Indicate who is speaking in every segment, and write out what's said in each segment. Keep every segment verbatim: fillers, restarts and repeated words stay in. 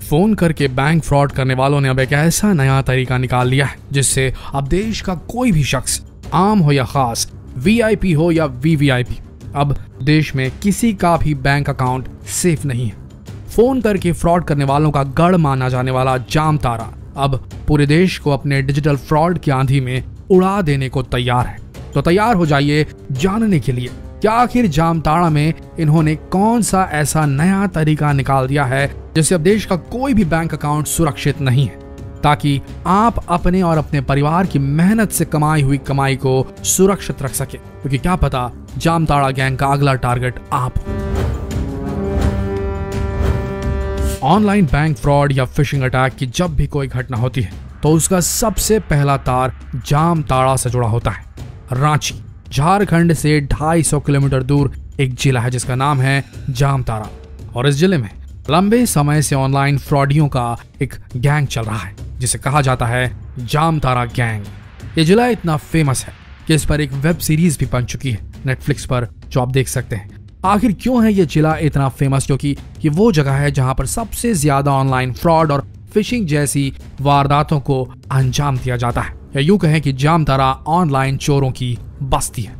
Speaker 1: Phone करके bank fraud करने वालों ने अब एक ऐसा नया तरीका निकाल लिया है जिससे अब देश का कोई भी शख्स, आम हो या खास, वीआईपी हो या वीवीआईपी, अब देश में किसी का भी बैंक अकाउंट सेफ नहीं है। फोन करके फ्रॉड करने वालों का गढ़ माना जाने वाला जामताड़ा अब पूरे देश को अपने डिजिटल फ्रॉड की आंधी में उड़ा देने को तैयार है। तो तैयार हो जाइए जानने के लिए कि आखिर जामताड़ा में इन्होंने कौन सा ऐसा नया तरीका निकाल दिया है जिससे अब देश का कोई भी बैंक अकाउंट सुरक्षित नहीं है, ताकि आप अपने और अपने परिवार की मेहनत से कमाई हुई कमाई को सुरक्षित रख सके, क्योंकि क्या पता जामताड़ा गैंग का अगला टारगेट आप हो। ऑनलाइन बैंक फ्रॉड या फिशिंग अटैक की जब भी कोई घटना होती है तो उसका सबसे पहला तार जामताड़ा से जुड़ा होता है। रांची झारखंड से ढाई सौ किलोमीटर दूर एक जिला है जिसका नाम है जामताड़ा, और इस जिले में लंबे समय से ऑनलाइन फ्रॉडियों का एक गैंग चल रहा है जिसे कहा जाता है जामताड़ा गैंग। ये जिला इतना फेमस है कि इस पर एक वेब सीरीज भी बन चुकी है नेटफ्लिक्स पर, जो आप देख सकते हैं। आखिर क्यों है ये जिला इतना फेमस? क्योंकि ये वो जगह है जहां पर सबसे ज्यादा ऑनलाइन फ्रॉड और फिशिंग जैसी वारदातों को अंजाम दिया जाता है, या यूं कहें कि जामताड़ा ऑनलाइन चोरों की बस्ती है।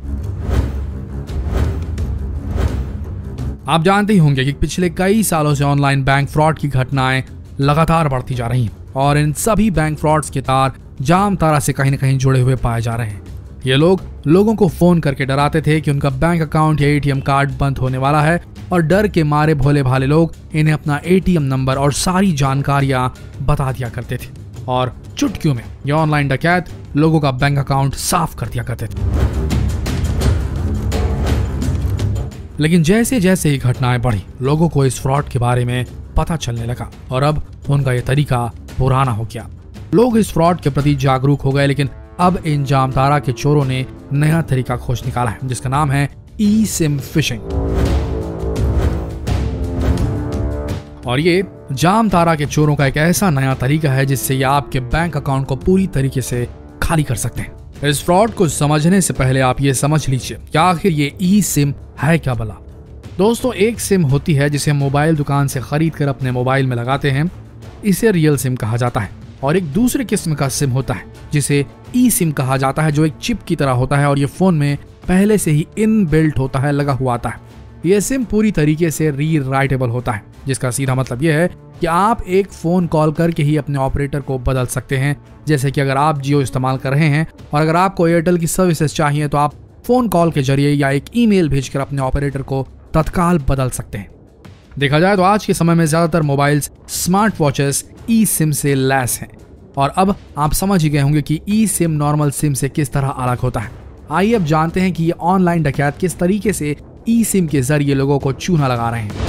Speaker 1: आप जानते ही होंगे कि पिछले कई सालों से ऑनलाइन बैंक फ्रॉड की घटनाएं लगातार बढ़ती जा रही हैं, और इन सभी बैंक फ्रॉड्स के तार जामताड़ा से कहीं न कहीं जुड़े हुए पाए जा रहे हैं। ये लोग लोगों को फोन करके डराते थे कि उनका बैंक अकाउंट या एटीएम कार्ड बंद होने वाला है, और डर के मारे भोले भाले लोग इन्हें अपना एटीएम नंबर और सारी जानकारियां बता दिया करते थे, और चुटकियों में ये ऑनलाइन डकैत लोगों का बैंक अकाउंट साफ कर दिया करते थे। लेकिन जैसे जैसे ये घटनाएं बढ़ी, लोगों को इस फ्रॉड के बारे में पता चलने लगा, और अब उनका ये तरीका पुराना हो गया। लोग इस फ्रॉड के प्रति जागरूक हो गए, लेकिन अब इन जामताड़ा के चोरों ने नया तरीका खोज निकाला है जिसका नाम है ई सिम फिशिंग। और ये जामताड़ा के चोरों का एक ऐसा नया तरीका है जिससे ये आपके बैंक अकाउंट को पूरी तरीके से खाली कर सकते हैं। इस फ्रॉड को समझने से पहले आप ये समझ लीजिए कि आखिर ये ई सिम है क्या भला। दोस्तों, एक सिम होती है जिसे हम मोबाइल दुकान से खरीद कर अपने मोबाइल में लगाते हैं, इसे रियल सिम कहा जाता है। और एक दूसरे किस्म का सिम होता है जिसे ई सिम कहा जाता है, जो एक चिप की तरह होता है और ये फोन में पहले से ही इनबिल्ट होता है, लगा हुआ आता है। यह सिम पूरी तरीके से री राइटेबल होता है, जिसका सीधा मतलब यह है कि आप एक फोन कॉल करके ही अपने ऑपरेटर को बदल सकते हैं। जैसे कि अगर आप जियो इस्तेमाल कर रहे हैं और अगर आपको एयरटेल की सर्विसेज चाहिए तो आप फोन कॉल के जरिए या एक ईमेल भेजकर अपने ऑपरेटर को तत्काल बदल सकते हैं। देखा जाए तो आज के समय में ज्यादातर mobiles, smart watches e SIM से लैस हैं, और अब आप समझ ही गए होंगे कि ई सिम नॉर्मल सिम से किस तरह अलग होता है। आइए अब जानते हैं कि ये ऑनलाइन डकैत किस तरीके से ई सिम के जरिए लोगों को चूना लगा रहे हैं।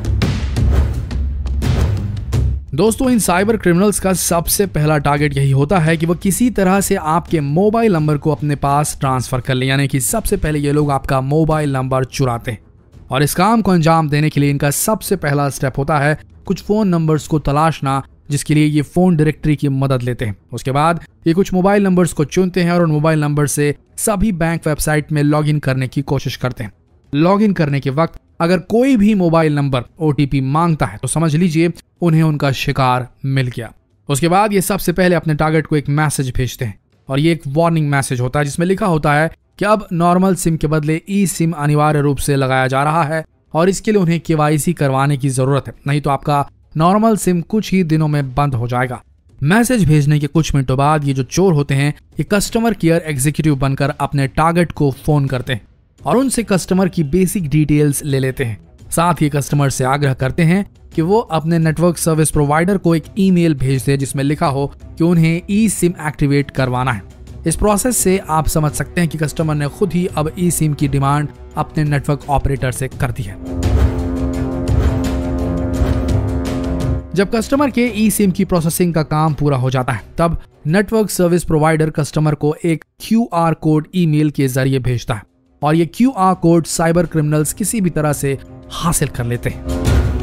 Speaker 1: दोस्तों, इन साइबर क्रिमिनल्स का सबसे पहला टारगेट यही होता है कि वो किसी तरह से आपके मोबाइल नंबर को अपने पास ट्रांसफर कर ले, यानी कि सबसे पहले ये लोग आपका मोबाइल नंबर चुराते हैं। और इस काम को अंजाम देने के लिए इनका सबसे पहला स्टेप होता है कुछ फोन नंबर्स को तलाशना, जिसके लिए ये फोन डायरेक्टरी की मदद लेते हैं। उसके बाद ये कुछ मोबाइल नंबर्स को चुनते हैं और उन मोबाइल नंबर से सभी बैंक वेबसाइट में लॉगिन करने की कोशिश करते हैं। लॉगिन करने के वक्त अगर कोई भी मोबाइल नंबर ओटीपी मांगता है तो समझ लीजिए उन्हें उनका शिकार मिल गया। उसके बाद ये सबसे पहले अपने टारगेट को एक मैसेज भेजते हैं, और ये एक वार्निंग मैसेज होता है जिसमें लिखा होता है कि अब नॉर्मल सिम के बदले ई सिम अनिवार्य रूप से लगाया जा रहा है, और इसके लिए उन्हें केवाईसी करवाने की जरूरत है, नहीं तो आपका नॉर्मल सिम कुछ ही दिनों में बंद हो जाएगा। मैसेज भेजने के कुछ मिनटों बाद ये जो चोर होते हैं ये कस्टमर केयर एग्जीक्यूटिव बनकर अपने टारगेट को फोन करते हैं और उनसे कस्टमर की बेसिक डिटेल्स ले लेते हैं। साथ ही कस्टमर से आग्रह करते हैं कि वो अपने नेटवर्क सर्विस प्रोवाइडर को एक ईमेल भेज दे जिसमें लिखा हो कि उन्हें ई सिम एक्टिवेट करवाना है। इस प्रोसेस से आप समझ सकते हैं कि कस्टमर ने खुद ही अब ई सिम की डिमांड अपने नेटवर्क ऑपरेटर से कर दी है। जब कस्टमर के ई सिम की प्रोसेसिंग का काम पूरा हो जाता है तब नेटवर्क सर्विस प्रोवाइडर कस्टमर को एक क्यू आर कोड ईमेल के जरिए भेजता है, और ये Q R code cyber criminals किसी भी तरह से हासिल कर लेते हैं।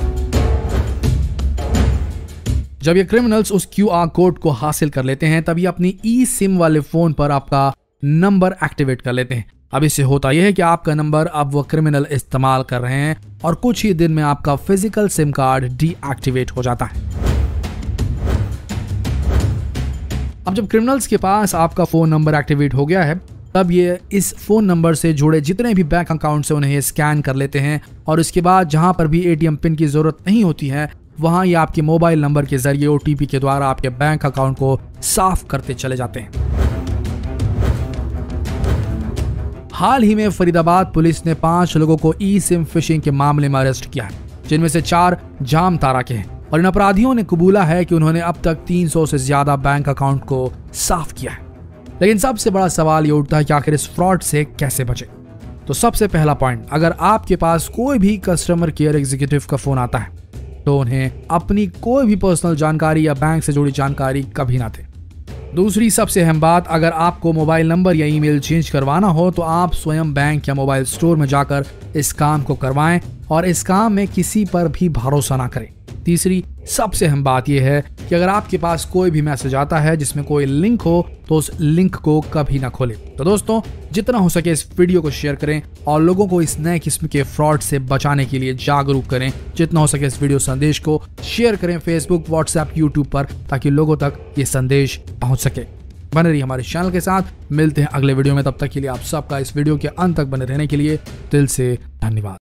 Speaker 1: जब ये क्रिमिनल्स उस क्यू आर कोड को हासिल कर लेते हैं तब ये अपनी ई सिम वाले फोन पर आपका नंबर एक्टिवेट कर लेते हैं। अब इससे होता यह है कि आपका नंबर अब वो क्रिमिनल इस्तेमाल कर रहे हैं और कुछ ही दिन में आपका फिजिकल सिम कार्ड डीएक्टिवेट हो जाता है। अब जब क्रिमिनल्स के पास आपका फोन नंबर एक्टिवेट हो गया है, तब ये इस फोन नंबर से जुड़े जितने भी बैंक अकाउंट से उन्हें स्कैन कर लेते हैं और उसके बाद जहां पर भी एटीएम पिन की जरूरत नहीं होती है वहां ये आपके मोबाइल नंबर के जरिए ओटीपी के द्वारा आपके बैंक अकाउंट को साफ करते चले जाते हैं। हाल ही में फरीदाबाद पुलिस ने पांच लोगों को ई सिम फिशिंग के मामले में अरेस्ट किया है, जिनमें से चार जामताड़ा के हैं और इन अपराधियों ने कबूला है कि उन्होंने अब तक तीन सौ से ज्यादा बैंक अकाउंट को साफ किया है। लेकिन सबसे बड़ा सवाल ये उठता है कि आखिर इस फ्रॉड से कैसे बचे। तो सबसे पहला पॉइंट, अगर आपके पास कोई भी कस्टमर केयर एग्जीक्यूटिव का फोन आता है तो उन्हें अपनी कोई भी पर्सनल जानकारी या बैंक से जुड़ी जानकारी कभी ना दें। दूसरी सबसे अहम बात, अगर आपको मोबाइल नंबर या ईमेल चेंज करवाना हो तो आप स्वयं बैंक या मोबाइल स्टोर में जाकर इस काम को करवाएं और इस काम में किसी पर भी भरोसा ना करें। तीसरी सबसे अहम बात यह है कि अगर आपके पास कोई भी मैसेज आता है जिसमें कोई लिंक हो तो उस लिंक को कभी ना खोलें। तो दोस्तों, जितना हो सके इस वीडियो को शेयर करें और लोगों को इस नए किस्म के फ्रॉड से बचाने के लिए जागरूक करें। जितना हो सके इस वीडियो संदेश को शेयर करें फेसबुक, व्हाट्सएप, यूट्यूब पर, ताकि लोगों तक ये संदेश पहुंच सके। बने रहिए हमारे चैनल के साथ, मिलते हैं अगले वीडियो में। तब तक के लिए आप सबका इस वीडियो के अंत तक बने रहने के लिए दिल से धन्यवाद।